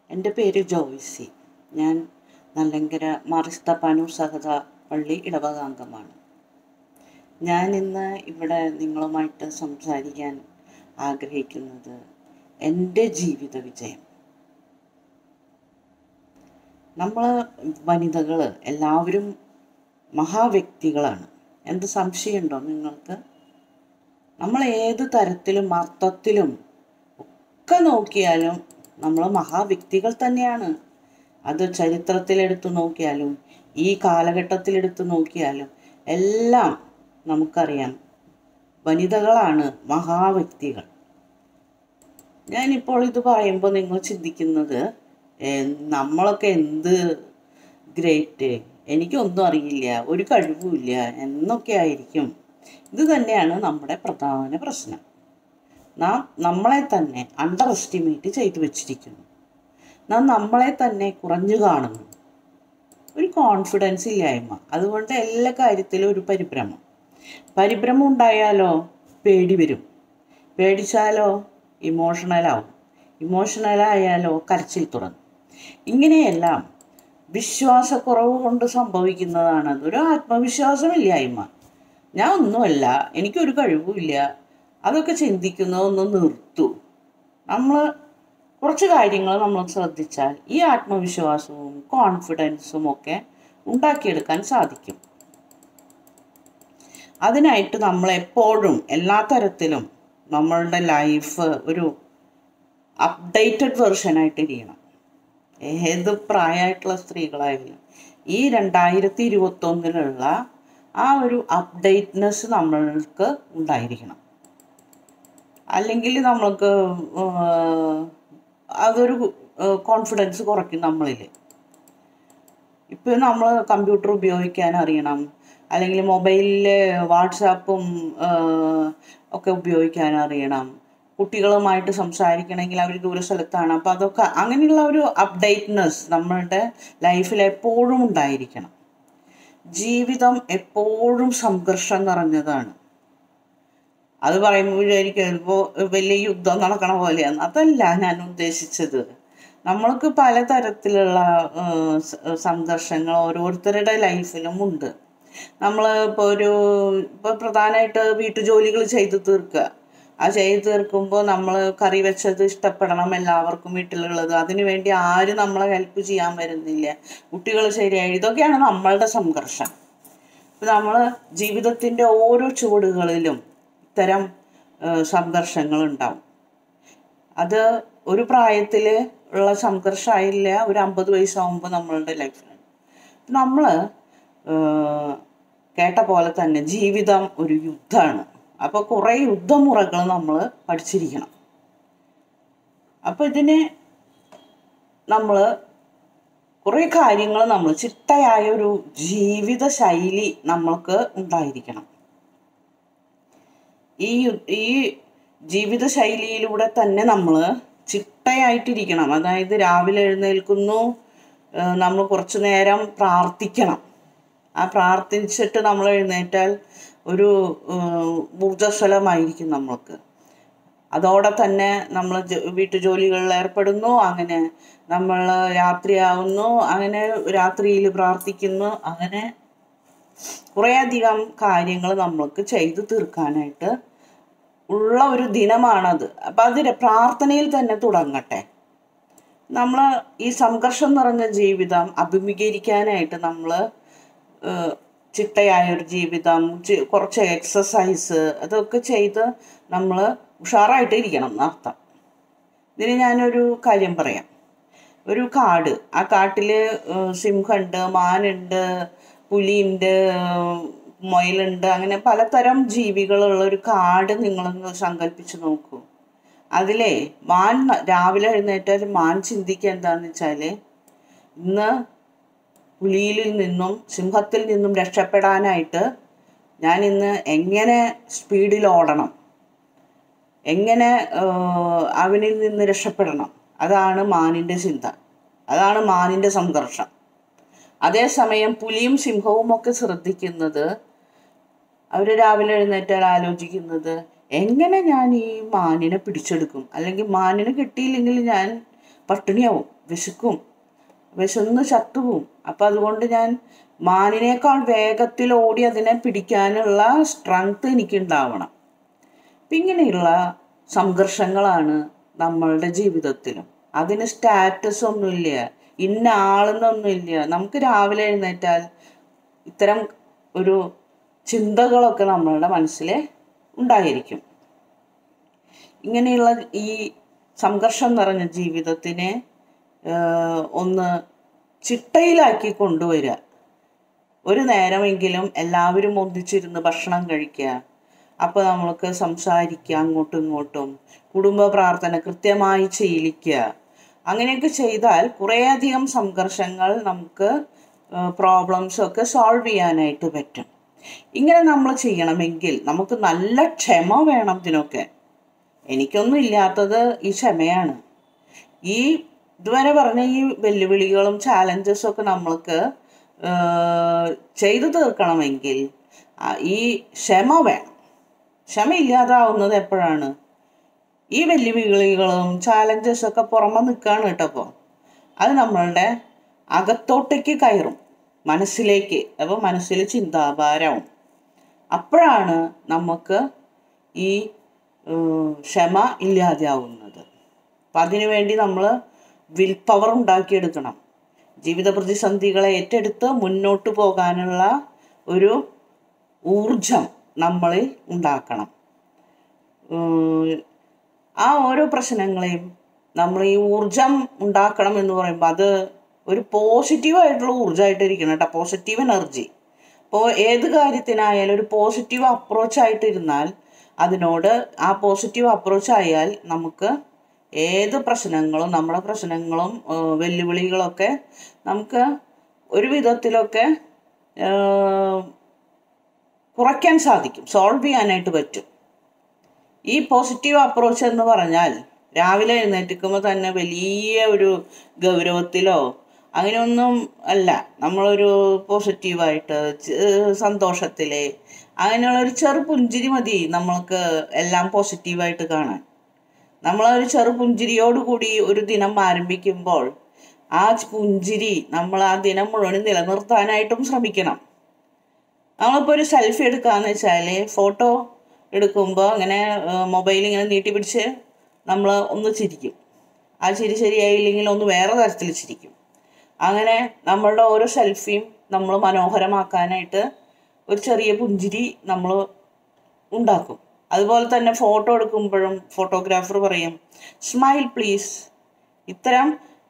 എൻ്റെ പേര് ജോയ്സി. ഞാൻ നല്ലങ്കര മാറിസ്തപ്പാനൂർ സഹത പള്ളി ഇടവകാംഗമാണ്. ഞാൻ ഇന്ന് ഇവിടെ നിങ്ങളുമായിട്ട് സംസാരിക്കാൻ ആഗ്രഹിക്കുന്നത് എൻ്റെ ജീവിത വിജയം. നമ്മൾ വനിതകൾ എല്ലാവരും മഹാവ്യക്തികളാണ്. എന്ത് സംശയമുണ്ടോ നിങ്ങൾക്ക്? നമ്മൾ ഏത് തരത്തിലും അർത്ഥത്തിലും ഒക്കെ നോക്കിയാലും നമ്മൾ മഹാവ്യക്തികൾ തന്നെയാണ്. അത് ചരിത്രത്തിലെടുത്ത് നോക്കിയാലും ഈ കാലഘട്ടത്തിലെടുത്ത് നോക്കിയാലും എല്ലാം നമുക്കറിയാം, വനിതകളാണ് മഹാവ്യക്തികൾ. ഞാനിപ്പോൾ ഇത് പറയുമ്പോൾ നിങ്ങൾ ചിന്തിക്കുന്നത് നമ്മളൊക്കെ എന്ത് ഗ്രേറ്റ്, എനിക്കൊന്നും അറിയില്ല, ഒരു കഴിവുമില്ല എന്നൊക്കെ ആയിരിക്കും. ഇത് തന്നെയാണ് നമ്മുടെ പ്രധാന പ്രശ്നം. നാം നമ്മളെ തന്നെ അണ്ടർ എസ്റ്റിമേറ്റ് ചെയ്തു വച്ചിരിക്കുന്നു. നാം നമ്മളെ തന്നെ കുറഞ്ഞു കാണുന്നു. ഒരു കോൺഫിഡൻസ് ഇല്ലായ്മ, അതുകൊണ്ട് എല്ലാ കാര്യത്തിലും ഒരു പരിഭ്രമം ഉണ്ടായാലോ പേടി വരും, പേടിച്ചാലോ ഇമോഷണലായാലോ കരച്ചിൽ തുടങ്ങും. ഇങ്ങനെയെല്ലാം വിശ്വാസക്കുറവ് കൊണ്ട് സംഭവിക്കുന്നതാണ്. അതൊരു ആത്മവിശ്വാസമില്ലായ്മ. ഞാൻ ഒന്നുമല്ല, എനിക്കൊരു കഴിവുമില്ല, അതൊക്കെ ചിന്തിക്കുന്നതൊന്ന് നിർത്തു. നമ്മൾ കുറച്ച് കാര്യങ്ങൾ നമ്മൾ ശ്രദ്ധിച്ചാൽ ഈ ആത്മവിശ്വാസവും കോൺഫിഡൻസും ഒക്കെ ഉണ്ടാക്കിയെടുക്കാൻ സാധിക്കും. അതിനായിട്ട് നമ്മൾ എപ്പോഴും എല്ലാ തരത്തിലും നമ്മളുടെ ലൈഫ് ഒരു അപ്ഡേറ്റഡ് വെർഷനായിട്ടിരിക്കണം. ഏത് പ്രായമായിട്ടുള്ള സ്ത്രീകളായാലും ഈ 2021 ആ ഒരു അപ്ഡേറ്റ്നെസ് നമ്മൾക്ക് ഉണ്ടായിരിക്കണം. അല്ലെങ്കിൽ നമ്മൾക്ക് അതൊരു കോൺഫിഡൻസ് കുറയ്ക്കും നമ്മളിൽ. ഇപ്പോൾ നമ്മൾ കമ്പ്യൂട്ടർ ഉപയോഗിക്കാൻ അറിയണം, അല്ലെങ്കിൽ മൊബൈലിൽ വാട്സാപ്പും ഒക്കെ ഉപയോഗിക്കാൻ അറിയണം. കുട്ടികളുമായിട്ട് സംസാരിക്കണമെങ്കിൽ അവർ ദൂര സ്ഥലത്താണ്, അപ്പോൾ അതൊക്കെ അങ്ങനെയുള്ള ഒരു അപ്ഡേറ്റ്നെസ് നമ്മളുടെ ലൈഫിൽ എപ്പോഴും ഉണ്ടായിരിക്കണം. ജീവിതം എപ്പോഴും സംഘർഷം നിറഞ്ഞതാണ്. അത് പറയുമ്പോൾ വിചാരിക്കും ഇപ്പോൾ വലിയ യുദ്ധം നടക്കണ പോലെയാണ്. അതല്ല ഞാൻ ഉദ്ദേശിച്ചത്. നമ്മൾക്ക് പലതരത്തിലുള്ള സംഘർഷങ്ങൾ ഓരോരുത്തരുടെ ലൈഫിലും ഉണ്ട്. നമ്മൾ ഇപ്പോൾ പ്രധാനമായിട്ട് വീട്ടുജോലികൾ ചെയ്ത് തീർക്കുക. ആ ചെയ്ത് തീർക്കുമ്പോൾ നമ്മൾ കറി വെച്ചത് ഇഷ്ടപ്പെടണം എല്ലാവർക്കും വീട്ടിലുള്ളത്. അതിനുവേണ്ടി ആരും നമ്മളെ ഹെൽപ്പ് ചെയ്യാൻ വരുന്നില്ല. കുട്ടികൾ ശരിയായി, ഇതൊക്കെയാണ് നമ്മളുടെ സംഘർഷം. നമ്മൾ ജീവിതത്തിൻ്റെ ഓരോ ചുവടുകളിലും ഇത്തരം സംഘർഷങ്ങൾ ഉണ്ടാവും. അത് ഒരു പ്രായത്തിൽ ഉള്ള സംഘർഷമായില്ല, ഒരു 50 വയസ്സാകുമ്പോൾ നമ്മളുടെ ലൈഫിലാണ്. നമ്മൾ കേട്ട പോലെ തന്നെ ജീവിതം ഒരു യുദ്ധമാണ്. അപ്പോൾ കുറേ യുദ്ധമുറകൾ നമ്മൾ പഠിച്ചിരിക്കണം. അപ്പോൾ ഇതിന് നമ്മൾ കുറേ കാര്യങ്ങൾ നമ്മൾ ചിട്ടയായ ഒരു ജീവിത ശൈലി നമ്മൾക്ക് ഉണ്ടായിരിക്കണം. ഈ ജീവിത ശൈലിയിലൂടെ തന്നെ നമ്മൾ ചിട്ടയായിട്ടിരിക്കണം. അതായത് രാവിലെ എഴുന്നേൽക്കുന്നു, നമ്മൾ കുറച്ച് നേരം പ്രാർത്ഥിക്കണം. ആ പ്രാർത്ഥിച്ചിട്ട് നമ്മൾ എഴുന്നേറ്റാൽ ഒരു ഊർജ്ജസ്വലമായിരിക്കും നമ്മൾക്ക്. അതോടെ തന്നെ നമ്മൾ വീട്ടുജോലികളിൽ ഏർപ്പെടുന്നു, അങ്ങനെ നമ്മൾ രാത്രിയാവുന്നു, അങ്ങനെ രാത്രിയിൽ പ്രാർത്ഥിക്കുന്നു, അങ്ങനെ കുറേയധികം കാര്യങ്ങൾ നമ്മൾക്ക് ചെയ്തു തീർക്കാനായിട്ട് ഉള്ള ഒരു ദിനമാണത്. അപ്പം അത് പ്രാർത്ഥനയിൽ തന്നെ തുടങ്ങട്ടെ. നമ്മൾ ഈ സംഘർഷം നിറഞ്ഞ ജീവിതം അഭിമുഖീകരിക്കാനായിട്ട് നമ്മൾ ചിട്ടയായ ഒരു ജീവിതം, കുറച്ച് എക്സസൈസ്, അതൊക്കെ ചെയ്ത് നമ്മൾ ഉഷാറായിട്ട് ഇരിക്കണം എന്നർത്ഥം. ഇതിന് ഞാനൊരു കാര്യം പറയാം. ഒരു കാട്, ആ കാട്ടിൽ സിംഹമുണ്ട്, മാനുണ്ട്, പുലിയുണ്ട്, മുയലുണ്ട്, അങ്ങനെ പലതരം ജീവികളുള്ള ഒരു കാട് നിങ്ങളൊന്ന് സങ്കല്പിച്ച് നോക്കൂ. അതിലെ മാൻ രാവിലെ എഴുന്നേറ്റാൽ മാൻ ചിന്തിക്കുക എന്താണെന്ന് വെച്ചാൽ, ഇന്ന് പുലിയിൽ നിന്നും സിംഹത്തിൽ നിന്നും രക്ഷപ്പെടാനായിട്ട് ഞാൻ ഇന്ന് എങ്ങനെ സ്പീഡിൽ ഓടണം, എങ്ങനെ അവനിൽ നിന്ന് രക്ഷപ്പെടണം. അതാണ് മാനിൻ്റെ ചിന്ത, അതാണ് മാനിൻ്റെ സംഘർഷം. അതേസമയം പുലിയും സിംഹവും ഒക്കെ ശ്രദ്ധിക്കുന്നത്, അവർ രാവിലെ എഴുന്നേറ്റാൽ ആലോചിക്കുന്നത് എങ്ങനെ ഞാൻ ഈ മാനിനെ പിടിച്ചെടുക്കും, അല്ലെങ്കിൽ മാനിനെ കിട്ടിയില്ലെങ്കിൽ ഞാൻ പട്ടിണിയാവും, വിശക്കും, വിശന്ന് ചത്തുപോവും. അപ്പം അതുകൊണ്ട് ഞാൻ മാനിനേക്കാൾ വേഗത്തിൽ ഓടി അതിനെ പിടിക്കാനുള്ള സ്ട്രെങ്ത് എനിക്കുണ്ടാവണം. അപ്പം ഇങ്ങനെയുള്ള സംഘർഷങ്ങളാണ് നമ്മളുടെ ജീവിതത്തിലും. അതിന് സ്റ്റാറ്റസ് ഒന്നുമില്ല, ഇന്ന ആളെന്നൊന്നുമില്ല. നമുക്ക് രാവിലെ എഴുന്നേറ്റാൽ ഇത്തരം ഒരു ചിന്തകളൊക്കെ നമ്മളുടെ മനസ്സിൽ ഉണ്ടായിരിക്കും. ഇങ്ങനെയുള്ള ഈ സംഘർഷം നിറഞ്ഞ ജീവിതത്തിനെ ഒന്ന് ചിട്ടയിലാക്കി കൊണ്ടുവരിക. ഒരു നേരമെങ്കിലും എല്ലാവരും ഒന്നിച്ചിരുന്ന് ഭക്ഷണം കഴിക്കുക, അപ്പോൾ നമ്മൾക്ക് സംസാരിക്കുക, അങ്ങോട്ടും ഇങ്ങോട്ടും കുടുംബ പ്രാർത്ഥന കൃത്യമായി ശീലിക്കുക. അങ്ങനെയൊക്കെ ചെയ്താൽ കുറേയധികം സംഘർഷങ്ങൾ നമുക്ക് പ്രോബ്ലംസൊക്കെ സോൾവ് ചെയ്യാനായിട്ട് പറ്റും. ഇങ്ങനെ നമ്മൾ ചെയ്യണമെങ്കിൽ നമുക്ക് നല്ല ക്ഷമ വേണം ഇതിനൊക്കെ. എനിക്കൊന്നും ഇല്ലാത്തത് ഈ ക്ഷമയാണ്. ഈ ഇതുവരെ പറഞ്ഞ ഈ വെല്ലുവിളികളും ചാലഞ്ചസൊക്കെ നമ്മൾക്ക് ചെയ്തു തീർക്കണമെങ്കിൽ ഈ ക്ഷമ വേണം. ക്ഷമ ഇല്ലാതാവുന്നത് എപ്പോഴാണ്? ഈ വെല്ലുവിളികളും ചാലഞ്ചസൊക്കെ പുറമെ നിൽക്കുകയാണ് കേട്ടപ്പോൾ അത് നമ്മളുടെ അകത്തോട്ടേക്ക് കയറും, മനസ്സിലേക്ക്. അപ്പോൾ മനസ്സിൽ ചിന്താഭാരവും. അപ്പോഴാണ് നമുക്ക് ഈ ക്ഷമ ഇല്ലാതെയാവുന്നത്. അപ്പം അതിനുവേണ്ടി നമ്മൾ വിൽ പവർ ഉണ്ടാക്കിയെടുക്കണം. ജീവിത പ്രതിസന്ധികളെ ഏറ്റെടുത്ത് മുന്നോട്ട് പോകാനുള്ള ഒരു ഊർജം നമ്മളിൽ ഉണ്ടാക്കണം. ആ ഓരോ പ്രശ്നങ്ങളെയും നമ്മൾ ഈ ഊർജം ഉണ്ടാക്കണം എന്ന് പറയുമ്പോൾ അത് ഒരു പോസിറ്റീവായിട്ടുള്ള ഊർജ്ജമായിട്ടിരിക്കണം കേട്ടോ, പോസിറ്റീവ് എനർജി. അപ്പോൾ ഏത് കാര്യത്തിനായാലും ഒരു പോസിറ്റീവ് അപ്രോച്ചായിട്ടിരുന്നാൽ, അതിനോട് ആ പോസിറ്റീവ് അപ്രോച്ച് ആയാൽ നമുക്ക് ഏത് പ്രശ്നങ്ങളും, നമ്മുടെ പ്രശ്നങ്ങളും വെല്ലുവിളികളൊക്കെ നമുക്ക് ഒരു വിധത്തിലൊക്കെ കുറയ്ക്കാൻ സാധിക്കും, സോൾവ് ചെയ്യാനായിട്ട് പറ്റും. ഈ പോസിറ്റീവ് അപ്രോച്ച് എന്ന് പറഞ്ഞാൽ രാവിലെ എഴുന്നേൽക്കുമ്പോൾ തന്നെ വലിയ ഒരു ഗൗരവത്തിലോ അങ്ങനെയൊന്നും അല്ല. നമ്മളൊരു പോസിറ്റീവായിട്ട് സന്തോഷത്തിൽ അങ്ങനെയുള്ളൊരു ചെറു പുഞ്ചിരി മതി നമ്മൾക്ക് എല്ലാം പോസിറ്റീവായിട്ട് കാണാൻ. നമ്മളൊരു ചെറു പുഞ്ചിരിയോടുകൂടി ഒരു ദിനം ആരംഭിക്കുമ്പോൾ ആ പുഞ്ചിരി നമ്മൾ ആ ദിനം മുഴുവൻ നിലനിർത്താനായിട്ടും ശ്രമിക്കണം. നമ്മളിപ്പോൾ ഒരു സെൽഫി എടുക്കുകയെന്ന് വെച്ചാൽ, ഫോട്ടോ എടുക്കുമ്പോൾ അങ്ങനെ മൊബൈൽ ഇങ്ങനെ നീട്ടി പിടിച്ച് നമ്മൾ ഒന്ന് ചിരിക്കും. ആ ചിരി ശരിയായില്ലെങ്കിൽ ഒന്ന് വേറെ തരത്തിൽ ചിരിക്കും. അങ്ങനെ നമ്മളുടെ ഓരോ സെൽഫിയും നമ്മൾ മനോഹരമാക്കാനായിട്ട് ഒരു ചെറിയ പുഞ്ചിരി നമ്മൾ ഉണ്ടാക്കും. അതുപോലെ തന്നെ ഫോട്ടോ എടുക്കുമ്പോഴും ഫോട്ടോഗ്രാഫർ പറയും സ്മൈൽ പ്ലീസ്. ഇത്തരം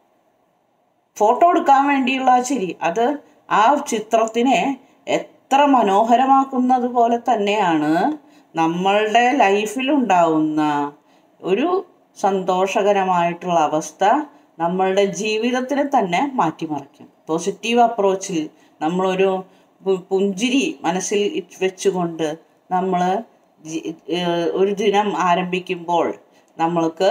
ഫോട്ടോ എടുക്കാൻ വേണ്ടിയുള്ള ആ ചിരി അത് ആ ചിത്രത്തിനെ എത്ര മനോഹരമാക്കുന്നത് പോലെ തന്നെയാണ് നമ്മളുടെ ലൈഫിലുണ്ടാവുന്ന ഒരു സന്തോഷകരമായിട്ടുള്ള അവസ്ഥ നമ്മളുടെ ജീവിതത്തിനെ തന്നെ മാറ്റിമറിക്കും. പോസിറ്റീവ് അപ്രോച്ചിൽ നമ്മളൊരു പുഞ്ചിരി മനസ്സിൽ വെച്ചുകൊണ്ട് നമ്മൾ ഒരു ദിനം ആരംഭിക്കുമ്പോൾ നമ്മൾക്ക്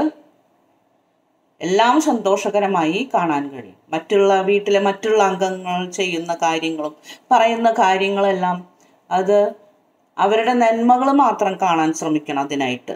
എല്ലാം സന്തോഷകരമായി കാണാൻ കഴിയും. വീട്ടിലെ മറ്റുള്ള അംഗങ്ങൾ ചെയ്യുന്ന കാര്യങ്ങളും പറയുന്ന കാര്യങ്ങളെല്ലാം അത് അവരുടെ നന്മകൾ മാത്രം കാണാൻ ശ്രമിക്കണം. അതിനായിട്ട്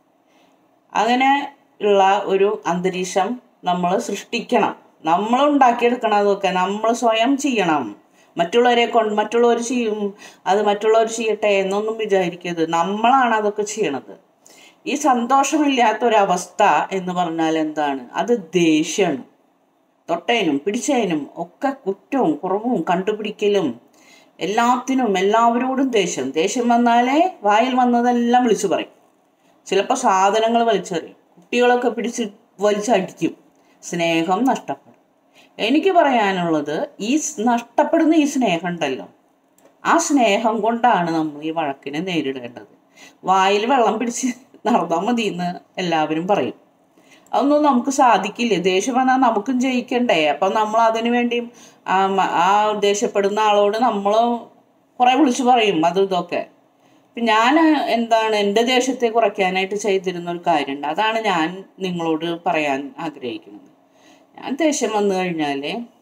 അങ്ങനെ ഉള്ള ഒരു അന്തരീക്ഷം നമ്മൾ സൃഷ്ടിക്കണം. നമ്മൾ ഉണ്ടാക്കിയെടുക്കണം. അതൊക്കെ നമ്മൾ സ്വയം ചെയ്യണം. മറ്റുള്ളവർ ചെയ്യും, അത് മറ്റുള്ളവർ ചെയ്യട്ടെ എന്നൊന്നും വിചാരിക്കരുത്. നമ്മളാണ് അതൊക്കെ ചെയ്യണത്. ഈ സന്തോഷമില്ലാത്തൊരവസ്ഥ എന്ന് പറഞ്ഞാൽ എന്താണ്? അത് ദേഷ്യമാണ്. തൊട്ടേനും പിടിച്ചതിനും ഒക്കെ കുറ്റവും കുറവും കണ്ടുപിടിക്കലും എല്ലാത്തിനും എല്ലാവരോടും ദേഷ്യം വന്നാലേ വായിൽ വന്നതെല്ലാം വിളിച്ചു പറയും. ചിലപ്പോൾ സാധനങ്ങൾ വലിച്ചെറിയും, കുട്ടികളൊക്കെ പിടിച്ച് വലിച്ചടിക്കും. സ്നേഹം നഷ്ടപ്പെടും. എനിക്ക് പറയാനുള്ളത്, ഈ നഷ്ടപ്പെടുന്ന ഈ സ്നേഹം ഉണ്ടല്ലോ, ആ സ്നേഹം കൊണ്ടാണ് നമ്മൾ ഈ വഴക്കിനെ നേരിടേണ്ടത്. വായിൽ വെള്ളം പിടിച്ച് നടന്നാൽ മതി എന്ന് എല്ലാവരും പറയും. അതൊന്നും നമുക്ക് സാധിക്കില്ല. ദേഷ്യം വന്നാൽ നമുക്കും ജയിക്കണ്ടേ? അപ്പം നമ്മൾ അതിനു വേണ്ടിയും ആ ദേഷ്യപ്പെടുന്ന ആളോട് നമ്മൾ കുറേ വിളിച്ചു പറയും അതും ഇതൊക്കെ. അപ്പം ഞാൻ എൻ്റെ ദേഷ്യത്തെ കുറയ്ക്കാനായിട്ട് ചെയ്തിരുന്ന ഒരു കാര്യമുണ്ട്. അതാണ് ഞാൻ നിങ്ങളോട് പറയാൻ ആഗ്രഹിക്കുന്നത്. ഞാൻ ദേഷ്യം വന്നു കഴിഞ്ഞാൽ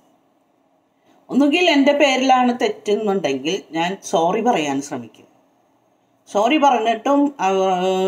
ഒന്നുകിൽ എൻ്റെ പേരിലാണ് തെറ്റെന്നുണ്ടെങ്കിൽ ഞാൻ സോറി പറയാൻ ശ്രമിക്കും. സോറി പറഞ്ഞിട്ടും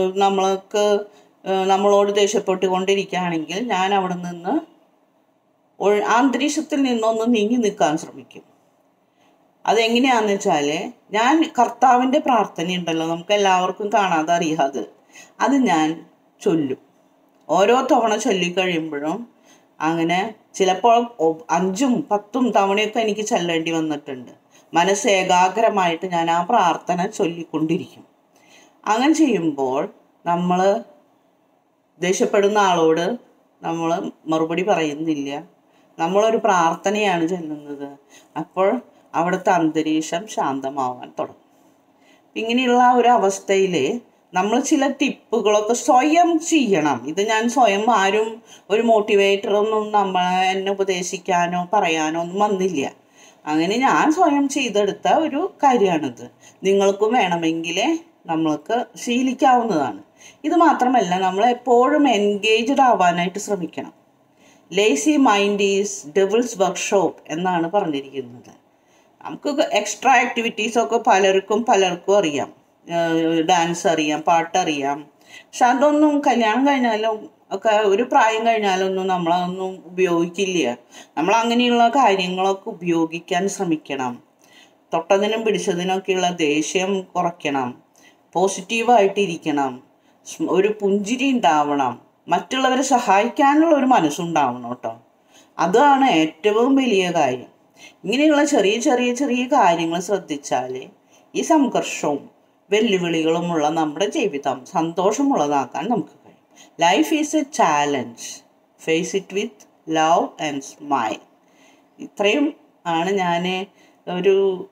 നമ്മളോട് ദേഷ്യപ്പെട്ടുകൊണ്ടിരിക്കുകയാണെങ്കിൽ ഞാൻ അവിടെ നിന്ന് ആ അന്തരീക്ഷത്തിൽ നിന്നൊന്ന് നീങ്ങി നിൽക്കാൻ ശ്രമിക്കും. അതെങ്ങനെയാണെന്ന് വെച്ചാൽ, ഞാൻ കർത്താവിൻ്റെ പ്രാർത്ഥനയുണ്ടല്ലോ, നമുക്ക് എല്ലാവർക്കും കാണാതെ അറിയാതെ, അത് ഞാൻ ചൊല്ലും. ഓരോ തവണ ചൊല്ലിക്കഴിയുമ്പോഴും അങ്ങനെ ചിലപ്പോൾ 5ഉം 10ഉം തവണയൊക്കെ എനിക്ക് ചൊല്ലേണ്ടി വന്നിട്ടുണ്ട്. മനസ്സ് ഏകാഗ്രമായിട്ട് ഞാൻ ആ പ്രാർത്ഥന ചൊല്ലിക്കൊണ്ടിരിക്കും. അങ്ങനെ ചെയ്യുമ്പോൾ നമ്മൾ ദേഷ്യപ്പെടുന്ന ആളോട് നമ്മൾ മറുപടി പറയുന്നില്ല, നമ്മളൊരു പ്രാർത്ഥനയാണ് ചൊല്ലുന്നത്. അപ്പോൾ അവിടുത്തെ അന്തരീക്ഷം ശാന്തമാവാൻ തുടങ്ങും. ഇങ്ങനെയുള്ള ഒരു അവസ്ഥയിൽ നമ്മൾ ചില ടിപ്പുകളൊക്കെ സ്വയം ചെയ്യണം. ഇത് ഞാൻ സ്വയം, ആരും ഒരു മോട്ടിവേറ്ററൊന്നും എന്നെ ഉപദേശിക്കാനോ പറയാനോ ഒന്നും വന്നില്ല. അങ്ങനെ ഞാൻ സ്വയം ചെയ്തെടുത്ത ഒരു കാര്യമാണിത്. നിങ്ങൾക്കും വേണമെങ്കിൽ നമ്മൾക്ക് ശീലിക്കാവുന്നതാണ്. ഇത് മാത്രമല്ല, നമ്മൾ എപ്പോഴും എൻഗേജ്ഡ് ആവാനായിട്ട് ശ്രമിക്കണം. Lazy mind is devil's workshop എന്നാണ് പറഞ്ഞിരിക്കുന്നത്. നമുക്ക് എക്സ്ട്രാ ആക്ടിവിറ്റീസൊക്കെ പലർക്കും അറിയാം. ഡാൻസ് അറിയാം, പാട്ടറിയാം. പക്ഷെ അതൊന്നും കല്യാണം കഴിഞ്ഞാലും ഒക്കെ ഒരു പ്രായം കഴിഞ്ഞാലൊന്നും നമ്മളതൊന്നും ഉപയോഗിക്കില്ല. നമ്മൾ അങ്ങനെയുള്ള കാര്യങ്ങളൊക്കെ ഉപയോഗിക്കാൻ ശ്രമിക്കണം. തൊട്ടതിനും പിടിച്ചതിനൊക്കെയുള്ള ദേഷ്യം കുറയ്ക്കണം. പോസിറ്റീവായിട്ടിരിക്കണം. ഒരു പുഞ്ചിരി ഉണ്ടാവണം. മറ്റുള്ളവരെ സഹായിക്കാനുള്ള ഒരു മനസ്സുണ്ടാവണം കേട്ടോ. അതാണ് ഏറ്റവും വലിയ കാര്യം. ഇങ്ങനെയുള്ള ചെറിയ ചെറിയ ചെറിയ കാര്യങ്ങൾ ശ്രദ്ധിച്ചാൽ ഈ സംഘർഷവും വെല്ലുവിളികളുമുള്ള നമ്മുടെ ജീവിതം സന്തോഷമുള്ളതാക്കാൻ നമുക്ക് കഴിയും. Life is a challenge. Face it with love and smile. ഇത്രയും ആണ് ഞാൻ ഒരു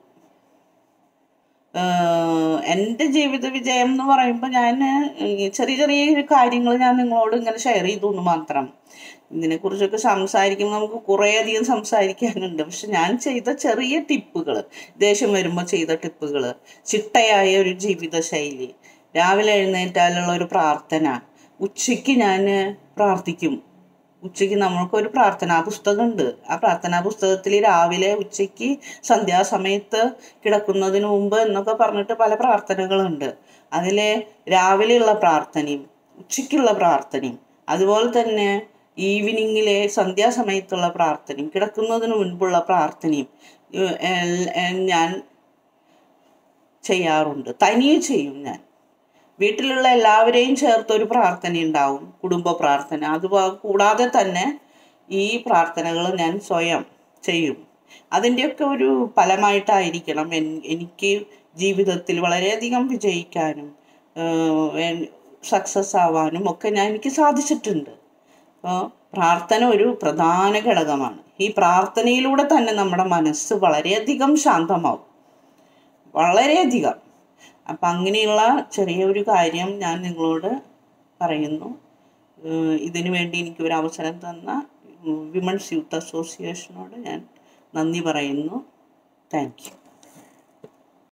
എൻ്റെ ജീവിത വിജയം എന്ന് പറയുമ്പോൾ, ഞാൻ ചെറിയ ചെറിയ കാര്യങ്ങൾ ഞാൻ നിങ്ങളോട് ഇങ്ങനെ ഷെയർ ചെയ്തു എന്ന് മാത്രം. ഇതിനെക്കുറിച്ചൊക്കെ സംസാരിക്കുമ്പോൾ നമുക്ക് കുറേയധികം സംസാരിക്കാനുണ്ട്. പക്ഷെ ഞാൻ ചെയ്ത ചെറിയ ടിപ്പുകൾ, ദേഷ്യം വരുമ്പോൾ ചെയ്ത ടിപ്പുകൾ, ചിട്ടയായ ഒരു ജീവിതശൈലി, രാവിലെ എഴുന്നേറ്റാലുള്ള ഒരു പ്രാർത്ഥന, ഉച്ചയ്ക്ക് ഞാൻ പ്രാർത്ഥിക്കും. ഉച്ചയ്ക്ക് നമ്മൾക്കൊരു പ്രാർത്ഥനാ പുസ്തകമുണ്ട്. ആ പ്രാർത്ഥനാ പുസ്തകത്തിൽ രാവിലെ, ഉച്ചയ്ക്ക്, സന്ധ്യാസമയത്ത്, കിടക്കുന്നതിന് മുമ്പ് എന്നൊക്കെ പറഞ്ഞിട്ട് പല പ്രാർത്ഥനകളുണ്ട്. അതിൽ രാവിലെയുള്ള പ്രാർത്ഥനയും ഉച്ചയ്ക്കുള്ള പ്രാർത്ഥനയും, അതുപോലെ തന്നെ ഈവനിങ്ങിലെ സന്ധ്യാസമയത്തുള്ള പ്രാർത്ഥനയും കിടക്കുന്നതിന് മുൻപുള്ള പ്രാർത്ഥനയും ഞാൻ ചെയ്യാറുണ്ട്. തനിയെ ചെയ്യും ഞാൻ. വീട്ടിലുള്ള എല്ലാവരെയും ചേർത്തൊരു പ്രാർത്ഥന ഉണ്ടാവും, കുടുംബ പ്രാർത്ഥന. അത് കൂടാതെ തന്നെ ഈ പ്രാർത്ഥനകൾ ഞാൻ സ്വയം ചെയ്യും. അതിൻ്റെയൊക്കെ ഒരു ഫലമായിട്ടായിരിക്കണം എനിക്ക് ജീവിതത്തിൽ വളരെയധികം വിജയിക്കാനും സക്സസ് ആവാനും ഒക്കെ എനിക്ക് സാധിച്ചിട്ടുണ്ട്. അപ്പോൾ പ്രാർത്ഥന ഒരു പ്രധാന ഘടകമാണ്. ഈ പ്രാർത്ഥനയിലൂടെ തന്നെ നമ്മുടെ മനസ്സ് വളരെയധികം ശാന്തമാവും, വളരെയധികം. അപ്പം അങ്ങനെയുള്ള ചെറിയൊരു കാര്യം ഞാൻ നിങ്ങളോട് പറയുന്നു. ഇതിനു വേണ്ടി എനിക്കൊരു അവസരം തന്ന വിമൻസ് യൂത്ത് അസോസിയേഷനോട് ഞാൻ നന്ദി പറയുന്നു. Thank U.